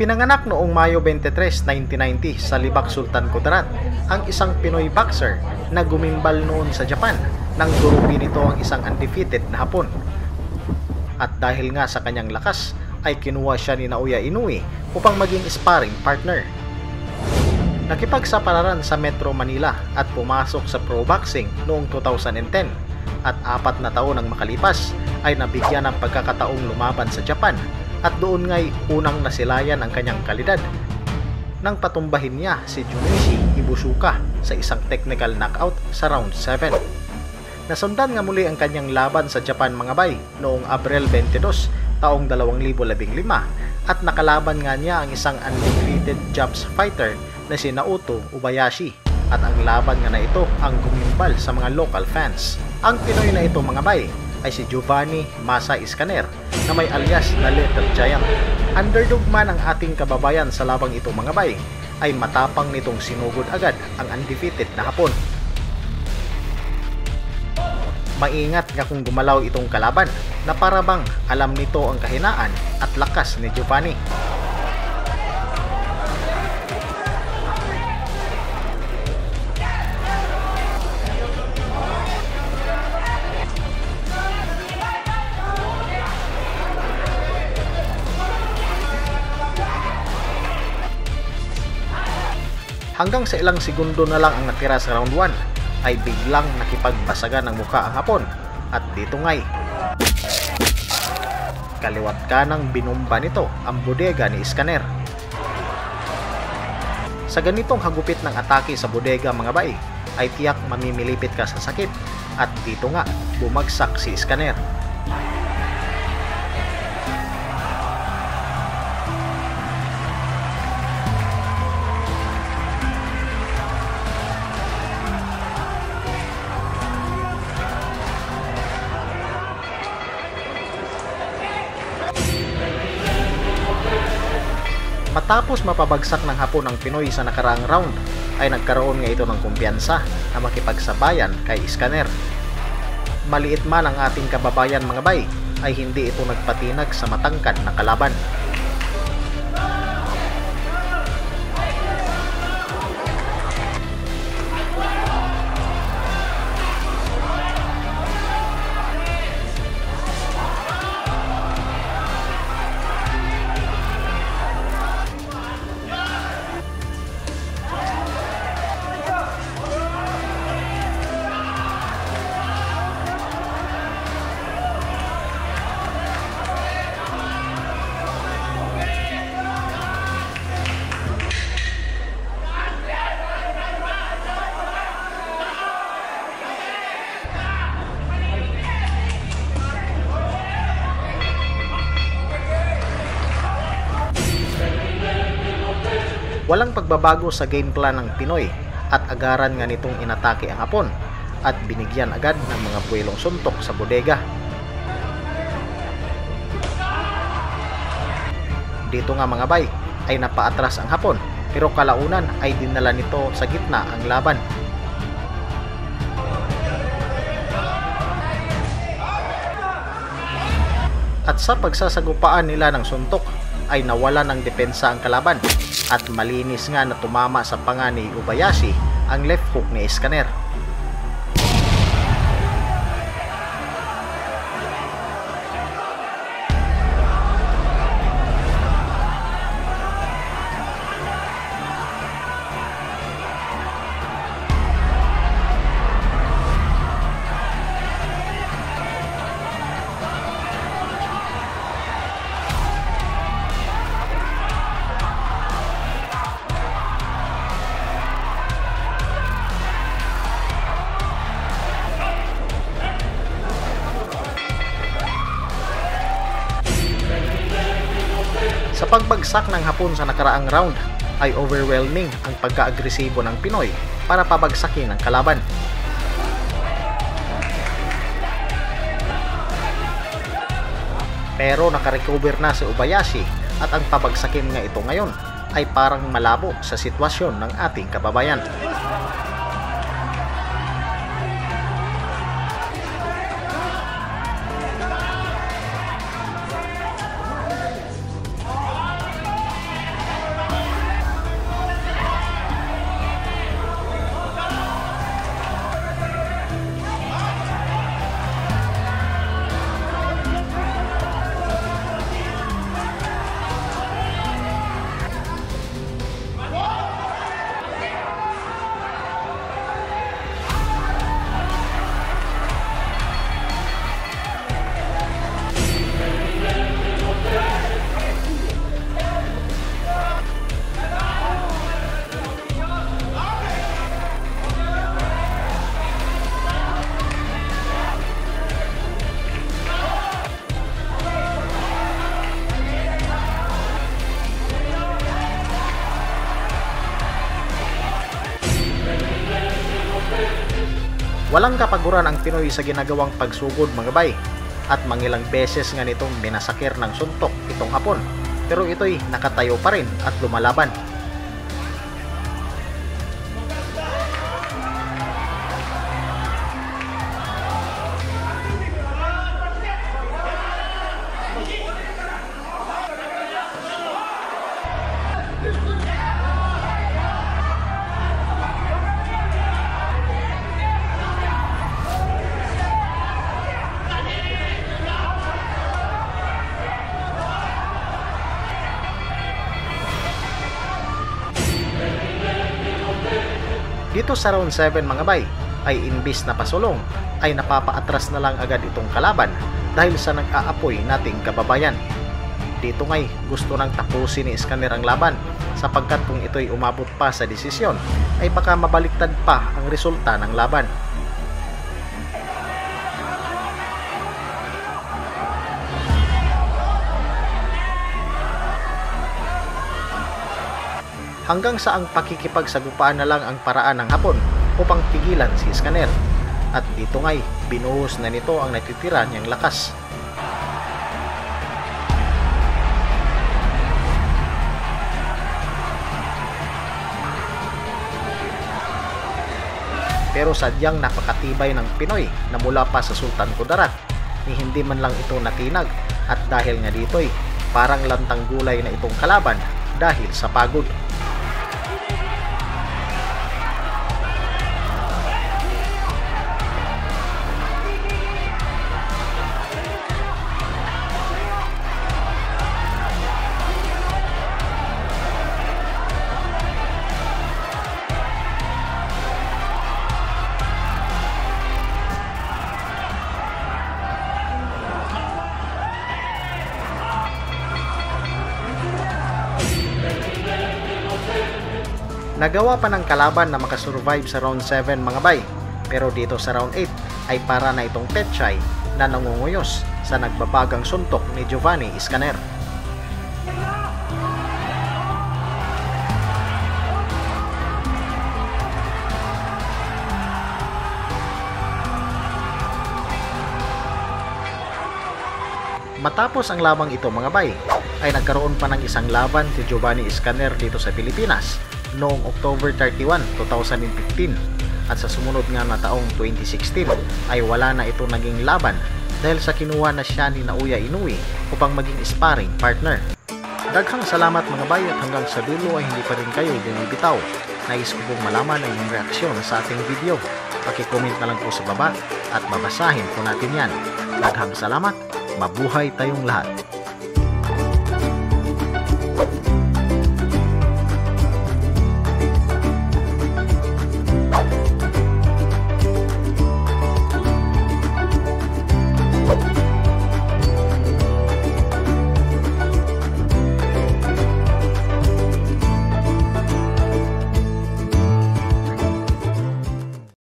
Ipinanganak noong Mayo 23, 1990 sa Libak, Sultan Kudarat, ang isang Pinoy boxer na gumimbal noon sa Japan nang durugin nito ang isang undefeated na Hapon. At dahil nga sa kanyang lakas, ay kinuha siya ni Naoya Inoue upang maging sparring partner. Nakipagsapalaran sa Metro Manila at pumasok sa pro boxing noong 2010 at 4 na taon ang makalipas ay nabigyan ng pagkakataong lumaban sa Japan at doon nga'y unang nasilayan ang kanyang kalidad nang patumbahin niya si Junichi Ibusuka sa isang technical knockout sa round 7. Nasundan nga muli ang kanyang laban sa Japan mga bay noong Abril 22 taong 2015 at nakalaban nga niya ang isang undefeated jumps fighter na si Naoto Ubayashi at ang laban nga na ito ang gumimbal sa mga local fans. Ang Pinoy na ito mga bay ay si Giovanni Masa Iscaner na may alias na Little Giant. Underdog man ang ating kababayan sa labang ito mga bay ay matapang nitong sinugod agad ang undefeated na Hapon. Maingat nga kung gumalaw itong kalaban na parabang alam nito ang kahinaan at lakas ni Giovanni. Hanggang sa ilang segundo na lang ang natira sa round 1 ay biglang nakipagbasagan ng mukha ang Hapon at dito nga'y kaliwat kanang binumba nito ang bodega ni Iscaner. Sa ganitong hagupit ng atake sa bodega mga bay ay tiyak mamimilipit ka sa sakit at dito nga bumagsak si Iscaner. Matapos mapabagsak ng Hapon ang Pinoy sa nakaraang round, ay nagkaroon nga ito ng kumpiyansa na makipagsabayan kay Iscaner. Maliit man ang ating kababayan mga bay, ay hindi ito nagpatinag sa matangkad na kalaban. Walang pagbabago sa game plan ng Pinoy at agaran nga nitong inatake ang Hapon at binigyan agad ng mga buwelong suntok sa bodega. Dito nga mga bay ay napaatras ang Hapon pero kalaunan ay dinala nito sa gitna ang laban. At sa pagsasagupaan nila ng suntok ay nawala ng depensa ang kalaban at malinis nga na tumama sa panga ni Ubayashi ang left hook ni Iscaner. Sa pagbagsak ng Hapon sa nakaraang round ay overwhelming ang pagka-agresibo ng Pinoy para pabagsakin ang kalaban. Pero nakarecover na si Ubayashi at ang pabagsakin nga ito ngayon ay parang malabo sa sitwasyon ng ating kababayan. Walang kapaguran ang Pinoy sa ginagawang pagsugod mga bay, at mangilang beses nga nitong minasakir ng suntok itong Hapon, pero ito'y nakatayo pa rin at lumalaban. Dito sa round 7 mga bay, ay imbis na pasulong, ay napapaatras na lang agad itong kalaban dahil sa nag-aapoy nating kababayan. Dito ngay gusto nang tapusin ni Iskander ang laban, sapagkat kung ito'y umabot pa sa desisyon, ay baka mabaliktad pa ang resulta ng laban. Hanggang sa ang pakikipagsagupaan na lang ang paraan ng Hapon upang pigilan si Iskander. At dito ngay, binuhos na nito ang natitira niyang lakas. Pero sadyang napakatibay ng Pinoy na mula pa sa Sultan Kudarat, ni hindi man lang ito natinag, at dahil nga dito'y parang lantang gulay na itong kalaban dahil sa pagod. Nagawa pa ng kalaban na makasurvive sa round 7 mga bay, pero dito sa round 8 ay para na itong Petchay na nangunguyos sa nagbabagang suntok ni Giovanni Iskander. Matapos ang labang ito mga bay, ay nagkaroon pa ng isang laban si Giovanni Iskander dito sa Pilipinas noong October 31, 2015, at sa sumunod nga na taong 2016 ay wala na ito naging laban dahil sa kinuha na siya ni Naoya Inoue upang maging sparring partner. Daghang salamat mga bay, at hanggang sa dulo ay hindi pa rin kayo bumibitaw. Nais ko pong malaman ang inyong reaksyon sa ating video. Paki-comment na lang po sa baba at babasahin po natin yan. Daghang salamat, mabuhay tayong lahat.